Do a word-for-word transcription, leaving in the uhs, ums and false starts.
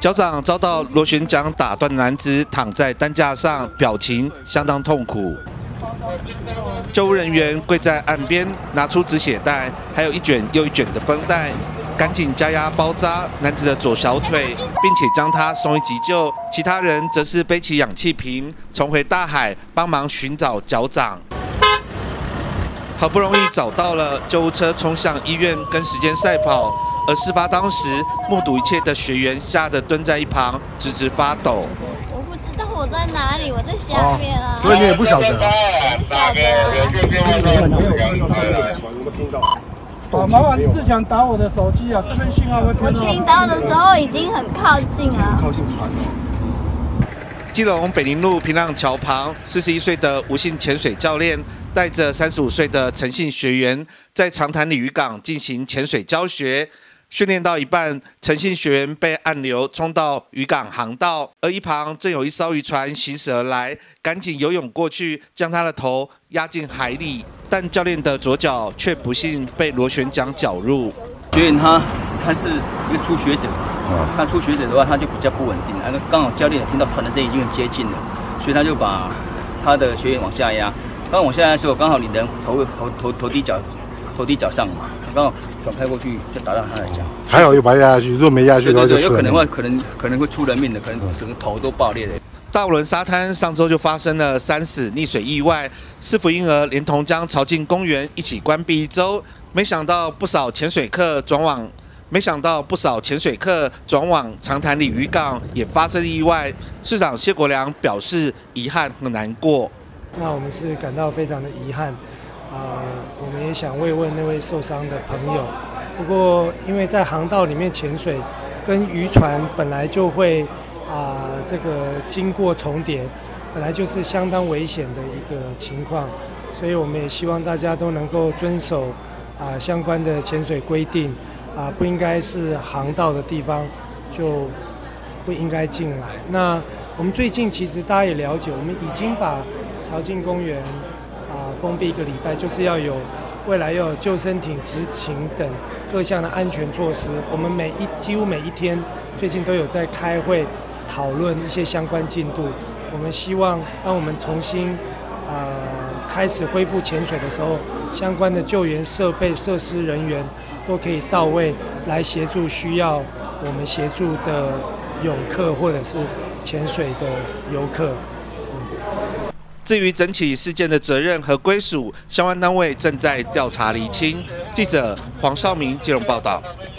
脚掌遭到螺旋桨打断的男子躺在担架上，表情相当痛苦。救护人员跪在岸边，拿出止血带，还有一卷又一卷的绷带，赶紧加压包扎男子的左小腿，并且将他送医急救。其他人则是背起氧气瓶，重回大海，帮忙寻找脚掌。好不容易找到了，救护车冲向医院，跟时间赛跑。而事发当时，目睹一切的学员吓得蹲在一旁，直直发抖。 我不知道我在哪里，我在下面啊。 所以你也不晓得。 不晓得。 好，麻烦志强打我的手机啊，这边信号会我听到的时候已经很靠近了。 靠近船了。 基隆北宁路平浪桥旁，四十一岁的吴姓潜水教练带着三十五岁的陈姓学员，在长潭鲤鱼港进行潜水教学。训练到一半，陈姓学员被暗流冲到渔港航道，而一旁正有一艘渔船行驶而来，赶紧游泳过去，将他的头压进海里。但教练的左脚却不幸被螺旋桨绞入。 学员他他是一个初学者，他初学者的话他就比较不稳定，那刚好教练听到船的声音已经很接近了，所以他就把他的学员往下压。刚往下压的时候，刚好你人头头头头低脚头低脚上嘛，刚好船开过去就打到他的脚。还好又把他压下去，如果没压下去的话就出人命。对对对，有可能会可能可能会出人命的，可能整个头都爆裂了。 大轮沙滩上周就发生了三死溺水意外，市府因而连同将潮境公园一起关闭一周。没想到不少潜水客转往，没想到不少潜水客转往长潭鲤鱼港也发生意外。市长谢国良表示遗憾和难过。 那我们是感到非常的遗憾，啊、呃，我们也想慰问那位受伤的朋友。不过因为在航道里面潜水，跟渔船本来就会啊、呃、这个经过重叠，本来就是相当危险的一个情况，所以我们也希望大家都能够遵守。啊，相关的潜水规定啊，不应该是航道的地方就不应该进来。那我们最近其实大家也了解，我们已经把潮境公园啊封闭一个礼拜，就是要有未来要有救生艇、执勤等各项的安全措施。我们每一几乎每一天最近都有在开会讨论一些相关进度。我们希望让我们重新啊。开始恢复潜水的时候，相关的救援设备、设施人员都可以到位，来协助需要我们协助的泳客或者是潜水的游客。嗯、 至于整起事件的责任和归属，相关单位正在调查厘清。记者黄少明基隆报道。